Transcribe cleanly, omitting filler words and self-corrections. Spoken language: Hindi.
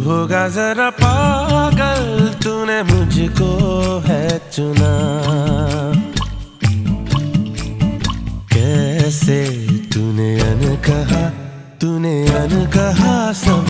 होगा जरा पागल, तूने मुझको है चुना। कैसे तूने अनकहा सब